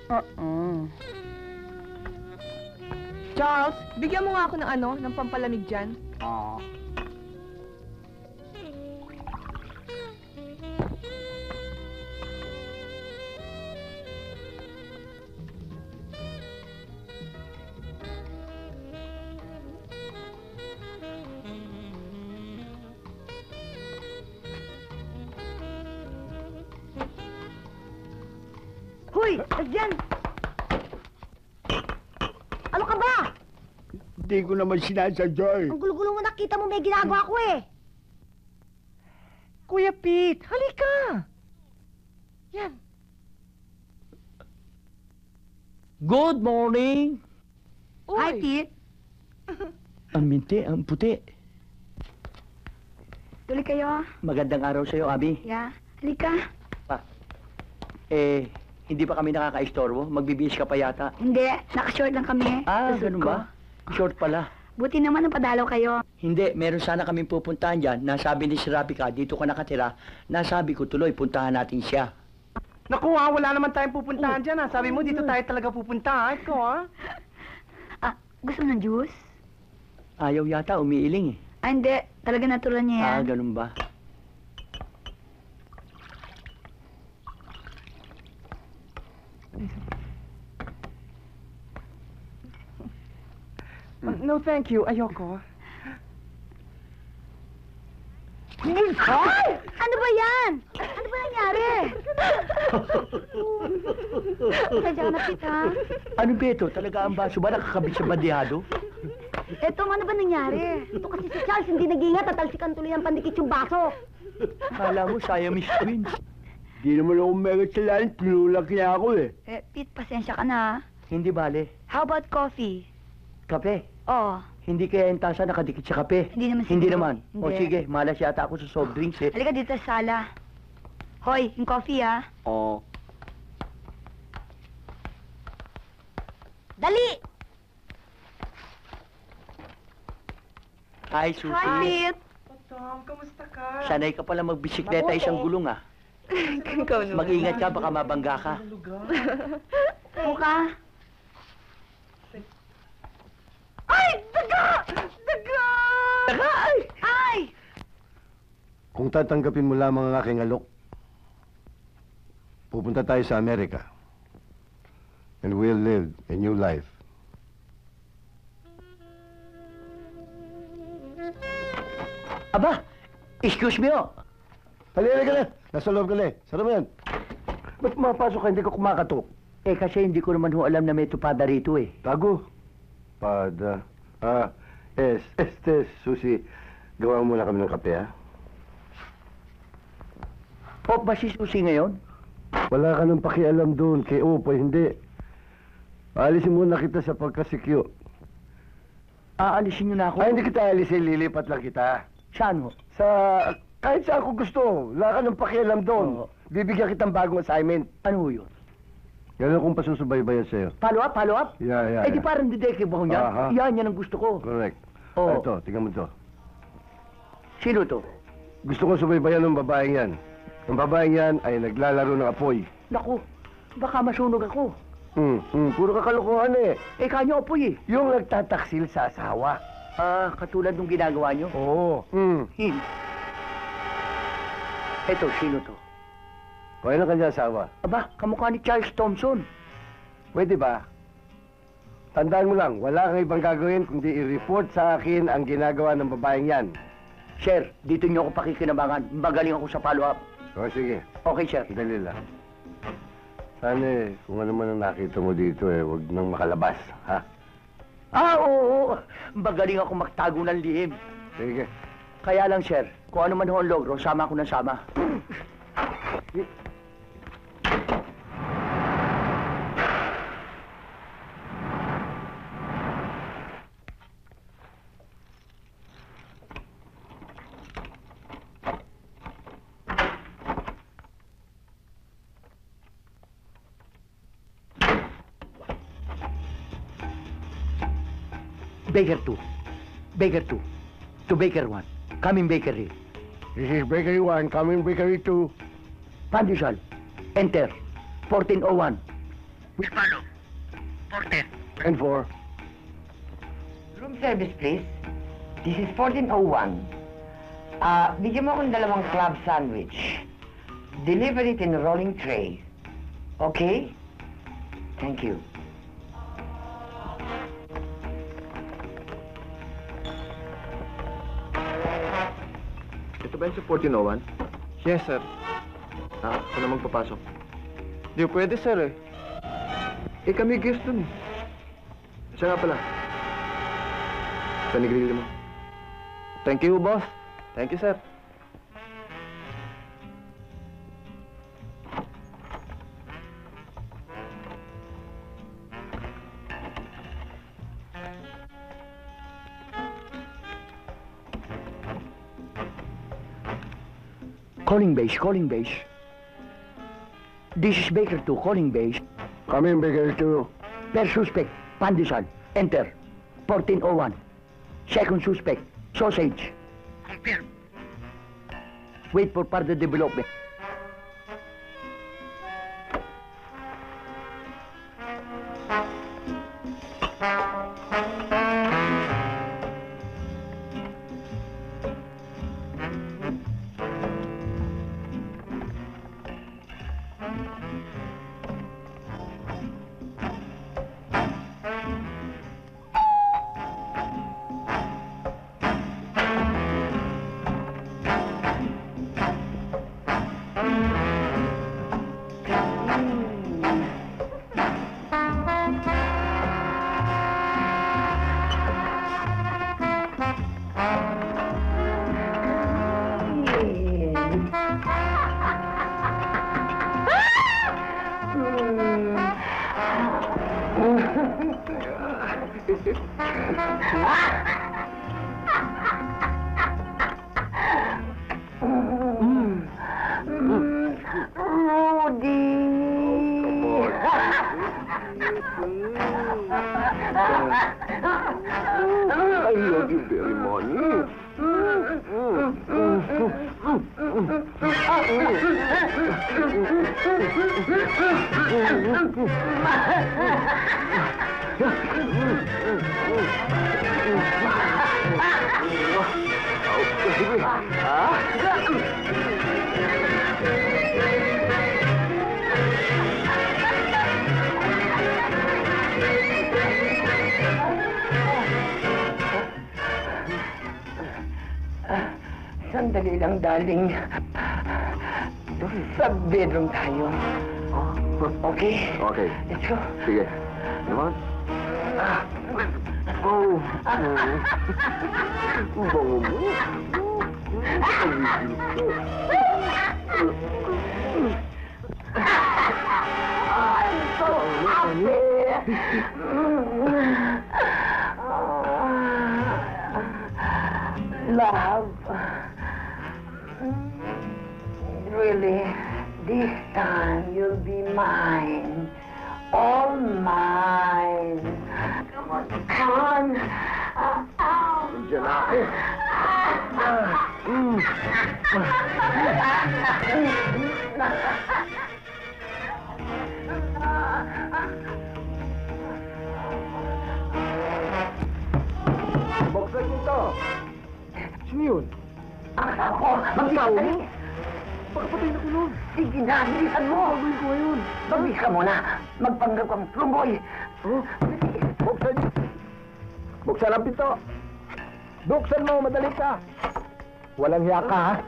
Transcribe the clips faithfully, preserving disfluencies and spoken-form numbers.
Uh-uh. Charles, bigyan mo nga ako ng ano, ng pampalamig dyan. Oo. Hoy! Diyan! Ano ka ba? Hindi ko naman sinasadya eh. Ang gulo-gulo mo, nakita mo may ginagawa ko eh. Kuya Pete, halika! Yan. Good morning! Uy. Hi, Pete. Ang minti, ang puti. Tuloy kayo. Magandang araw sa'yo, Abi. Yeah. Halika. Eh, hindi pa kami nakaka-istorbo? Magbibihis ka pa yata. Hindi, nakashort lang kami. Ah, Sa suit ganun ko. ba? Short pala. Buti naman ang padalaw kayo. Hindi, meron sana kaming pupuntahan dyan. Nasabi ni si Rapika, dito ka nakatira. Nasabi ko tuloy, puntahan natin siya. Naku ha, wala naman tayong pupuntahan dyan ha. Sabi mo, dito tayo talaga pupunta ha. Ikaw ha. Ah, gusto mo ng juice? Ayaw yata, umiiling eh. Ah, hindi. Talaga natural niya yan. Ah, ganun ba? No, thank you. Ayoko. Ay! Ano ba yan? Ano ba nangyari? Sadya ka na, Pete, ha? Ano ba ito? Talaga ang baso ba nakakabit sa bandihado? Eto, ano ba nangyari? Ito kasi si Charles hindi nag-ingat at talsikan tuloy ang pandikit yung baso. Kala mo, Siamese twins. Di naman ako meron sa lahat, tinulak niya ako eh. Eh, Pete, pasensya ka na. Hindi bale. How about coffee? Kape. Oh, Hindi kaya yung tasa nakadikit sa kape. Hindi naman Hindi siguro. naman. O Hindi. sige, malas yata ako sa soft drinks eh. halika dito sa sala. Hoy, yung coffee, ha? Oo. Dali! Hi, Susie. Hi, Pete. Tom, kamusta ka? Sanay ka pala magbisikleta isang gulong ah. Ikaw naman. Mag-ingat ka, baka mabangga ka. Buka. Ay! Daga! Daga! Taka! Ay! Ay! Kung tatanggapin mo lamang ang aking alok, pupunta tayo sa Amerika. And we'll live a new life. Aba! Excuse me oh. Halika ka na! Nasa loob ka na eh. Sarap yan. Ba't mapasok ka? Hindi ka kumakatok. Eh kasi hindi ko naman ho alam na may tupada rito eh. Tago. Pada. Ah, es, este, Susi, gawa mo muna kami ng kape, ha? O ba si Susie ngayon? Wala ka nang pakialam doon kay Opo, hindi. Alisin muna kita sa pagkasikyo. Aalisin niyo na ako. Ay, hindi kita alisin, lilipat lang kita. Saan ho? Sa, kahit saan ko gusto, wala ka nang pakialam doon. Oo. Bibigyan kitang bagong assignment. Ano ho yun? Yan ang kung pasusubaybayan sa'yo. Follow up, follow up? Yeah, yeah, Eh di yeah. parang dideke ba ho niyan? Aha. Yan, yan ang gusto ko. Correct. Oo. Ah, ito, tingnan mo to. Sino to? Gusto ko subaybayan ng babaeng yan. Ang babaeng yan ay naglalaro ng apoy. Naku, baka masunog ako. Hmm, hmm, puro kakalokohan eh. Eh kanyo apoy eh. Yung nagtataksil sa asawa. Ah, katulad nung ginagawa nyo? Oo. Hmm. Hin. Eto, sino to? Kaya na kanya asawa. Aba, kamukha ni Charles Thompson. Pwede ba? Tandaan mo lang, wala kang ibang gagawin kundi i-report sa akin ang ginagawa ng babaeng yan. Sir, dito nyo ako pakikinabangan. Magaling ako sa follow-up. O sige, Okay, sir. dali lang. Sana eh, kung ano man ang nakita mo dito eh, huwag nang makalabas, ha? Ah, oo, oo. Magaling ako magtago ng lihim. Sige. Kaya lang, sir, kung ano man ho ang logro, sama ko ng sama. Baker two. Baker two. To Baker one. Coming Bakery. This is Bakery one, coming Bakery two. Pandesal. Enter. fourteen oh one. Wispano. Porter. And four. Room service, please. This is fourteen oh one. Ah, bigyan mo akong dalawang club sandwich. Deliver it in a rolling tray. Okay? Thank you. Ito ba yung sa fourteen oh one? Yes, sir. Ah, ako na magpapasok. Di pwede, sir, eh. Eh, kami guest dun eh. Siya nga pala. Panigrilyo mo. Thank you, boss. Thank you, sir. Calling base, calling base. This is Baker two, calling base. Come in, Baker two. Per suspect, Pandesal. Enter. fourteen oh one. Second suspect, sausage. Confirm. Wait for further development. I love you very much. Sandali lang, darling. Sa bedroom tayo. Okay? Okay. Let's go. Sige. Come on. Oh. Bango mo. I'm so happy. Love. Really, this time you'll be mine. All mine. Come on, come on. Uh, ow. Diyan na ako. Buksan dito. Sino yun? Ang asawa ko, magpapatay. Pagpatay na ko nun. Sige na, bilisan mo. Gagawin ko ngayon. Mabilis ka muna. Magpanggap kang plumboy. Oh? Buksan. Buksan ang pinto. Buksan mo, madali ka. Walang hiya ka, ha?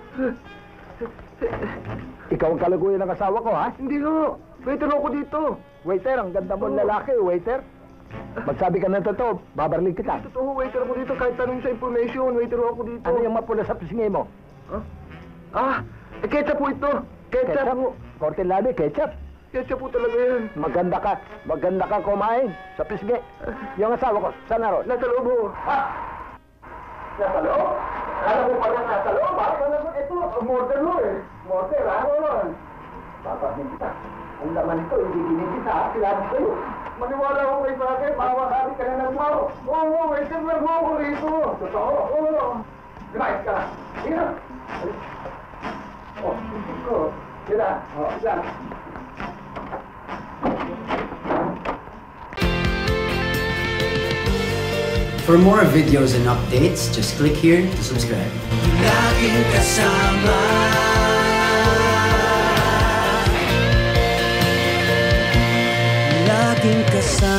Ikaw ang kalaguyan ng asawa ko, ha? Hindi ho. Waiter ako dito. Waiter, ang ganda mo lalaki, waiter. Magsabi ka ng totoo, babarling kita. Totoo, waiter ako dito. Kahit tanong sa information, waiter ako dito. Ano yung mapula sa pisngi mo? Ah? Ah, eh, ketchup po ito. Ketchup. Ketchup? Kortelado, ketchup. Ketchup po talaga yan. Maganda ka. Maganda ka kumain sa pisngi. Yung asawa ko, saan naroon? Nasa loob ho. Ah! Nasa loob? Alam mo pala nasa loob, ha? Ito, mortar mo eh. Mortar, ha? Papahin kita. Ang laman ito, hindi ginin kita, ha? Sinabi sa'yo. Maniwala ko kay Bagay, mawakari ka na ng tao. Oo, waiter lang mo ako rito. Totoo? Oo. Lumayas ka. Sige na. Oh, isip ko. Sige na. Oh, yan. For more videos and updates, just click here to subscribe. Laging kasama, laging kasama.